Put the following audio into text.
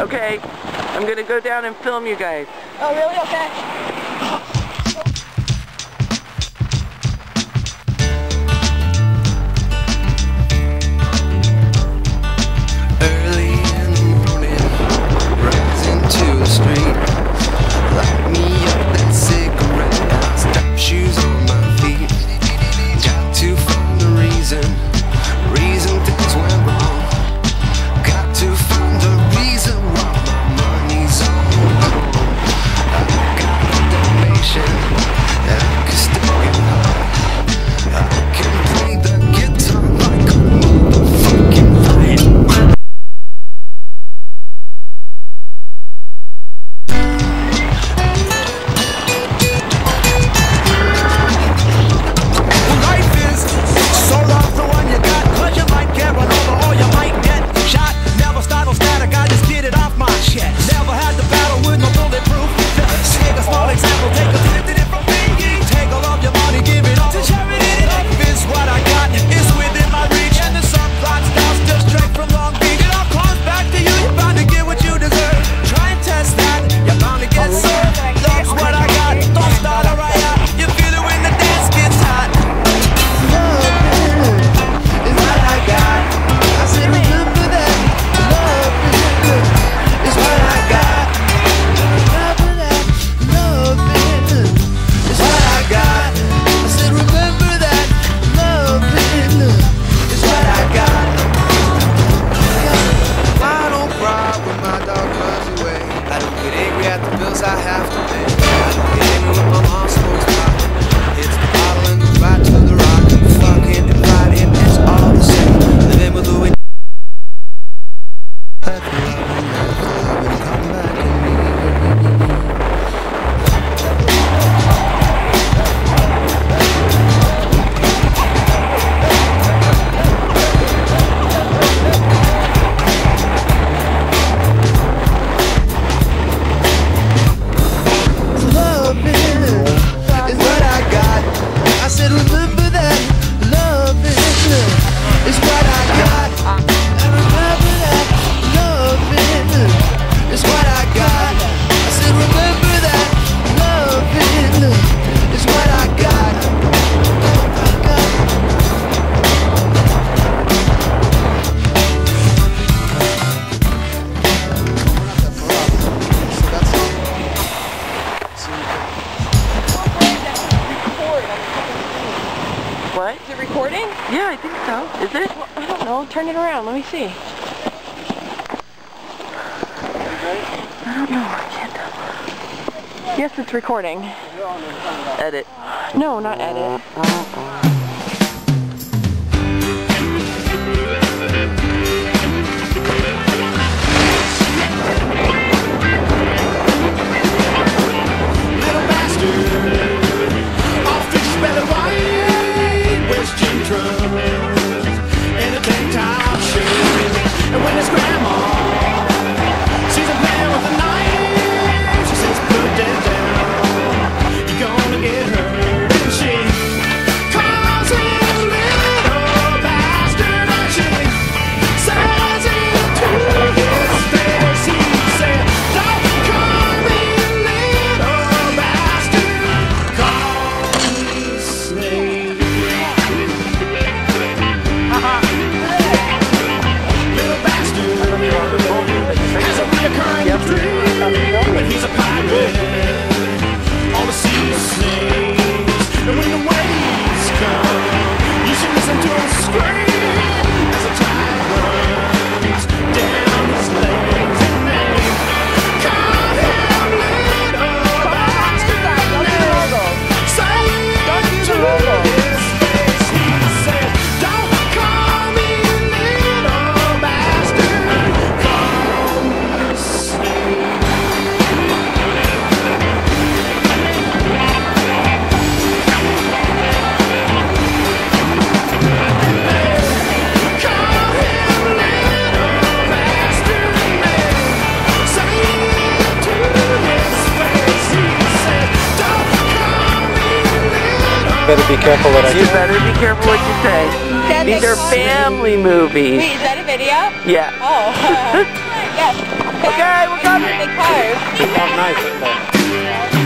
Okay, I'm gonna go down and film you guys. Oh, really? Okay. Early in the morning, rising to the street. Light me up that cigarette, I'll stop shoes on my feet. Got to find a reason things went wrong. Got to find a reason why my money's all gone. I got a donation that I can still get high. I can play the guitar like a motherfucking lion. I have to pay. I don't get angry with my mom's supposed to buy. It's the bottle and the right to the rock. Fucking inviting, it's all the same. Living with Louis. Let the loving come back to me. What? Is it recording? Yeah, I think so. Is it? Well, I don't know. Turn it around. Let me see. I don't know. I can't tell. Yes, it's recording. Edit. No, not edit. Better be careful what I do. You better be careful what you say. These are family movies. Wait, is that a video? Yeah. Oh. Yes. Okay, we're coming. Big cars. They sound nice, don't they?